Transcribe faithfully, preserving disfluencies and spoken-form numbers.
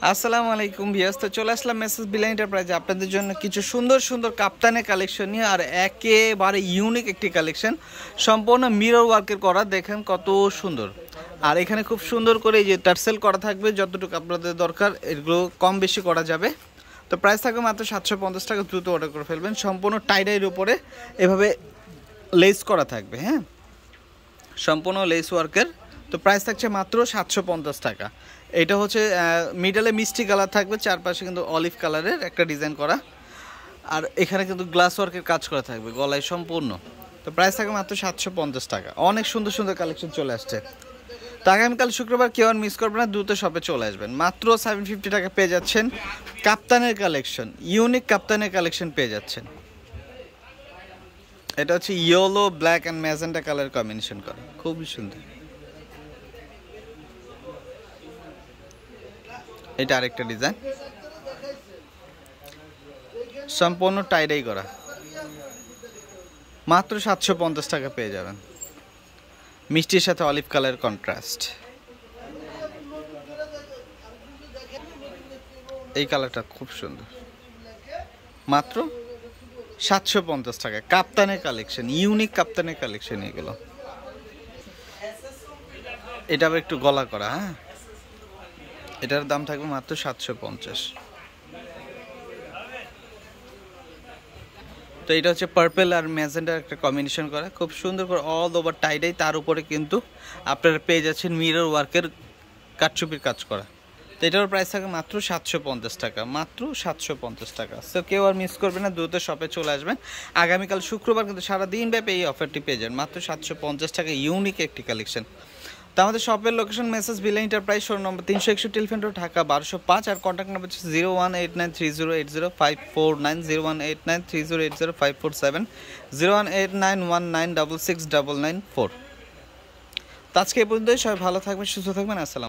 আসসালামু আলাইকুম ভিউয়ার্স, তো চলে আসলাম মেসেজ বিলা এন্টারপ্রাইজে আপনাদের জন্য কিছু সুন্দর সুন্দর কাপ্তানের কালেকশন নিয়ে। আর একেবারে ইউনিক একটি কালেকশন, সম্পূর্ণ মিরর ওয়ার্কের করা, দেখেন কত সুন্দর। আর এখানে খুব সুন্দর করে এই যে টার্সেল করা থাকবে, যতটুকু আপনাদের দরকার এগুলো কম বেশি করা যাবে। তো প্রাইস থাকবে মাত্র সাতশো পঞ্চাশ টাকা, দ্রুত অর্ডার করে ফেলবেন। সম্পূর্ণ টাইডাইয়ের উপরে এভাবে লেস করা থাকবে, হ্যাঁ সম্পূর্ণ লেস ওয়ার্কের। তো প্রাইস থাকছে মাত্র সাতশো পঞ্চাশ টাকা। এটা হচ্ছে মিডলে মিষ্টি কালার থাকবে, চারপাশে কিন্তু অলিভ কালারের একটা ডিজাইন করা, আর এখানে কিন্তু গ্লাস ওয়ার্কের কাজ করা থাকবে গলায় সম্পূর্ণ। তো প্রাইস থাকবে মাত্র সাতশো পঞ্চাশ টাকা। অনেক সুন্দর সুন্দর কালেকশন চলে আসছে। তো আগামীকাল শুক্রবার কেউ আর মিস করবে না, দ্রুত শপে চলে আসবেন। মাত্র সেভেন ফিফটি টাকা পেয়ে যাচ্ছেন কাপ্তানের কালেকশন, ইউনিক কাপ্তানের কালেকশন পেয়ে যাচ্ছেন। এটা হচ্ছে yellow black and magenta colour combination করা, খুবই সুন্দর। এটা আরেকটা ডিজাইন, সম্পূর্ণ টাইডাই করা, মাত্র সাতশো পঞ্চাশ টাকা পেয়ে যাবেন। মিষ্টির সাথে অলিভ কালার কন্ট্রাস্ট। এই কালারটা খুব সুন্দর, মাত্র সাতশো পঞ্চাশ টাকা। কাপ্তানের কালেকশন, ইউনিক কাপ্তানের কালেকশন এগুলো। এটা আবার একটু গলা করা, হ্যাঁ এটার দাম থাকবে মাত্র সাতশো পঞ্চাশ। তো এটা হচ্ছে পার্পল আর ম্যাজেন্ডার একটা কম্বিনেশন করা, খুব সুন্দর করে অল ওভার টাইডাই, তার উপরে কিন্তু আপনারা পেয়ে যাচ্ছেন মিরর ওয়ার্কের কাটচুপির কাজ করা। তো এটার প্রাইস থাকে মাত্র সাতশো পঞ্চাশ টাকা, মাত্র সাতশো পঞ্চাশ টাকা। সো কেউ আর মিস করবে না, দ্রুত শপে চলে আসবেন। আগামীকাল শুক্রবার কিন্তু সারাদিন ব্যাপী এই অফারটি পেয়ে যাবেন মাত্র সাতশো পঞ্চাশ টাকা, ইউনিক একটি কালেকশন। তো আমাদের শপের লোকেশন মেসেজ বিলা এন্টারপ্রাইজ, শোরুম নম্বর তিনশো একষট্টি টেলিফোন রোড, ঢাকা বারোশো পাঁচ। আর কন্ট্যাক্ট নাম্বার হচ্ছে zero one eight nine three zero eight zero five four nine, zero one eight nine three zero eight zero five four seven, zero one eight nine one nine double six double nine four. তো আজকে এই পর্যন্তই, সবাই ভালো থাকবেন, সুস্থ থাকবেন, আসসালাম।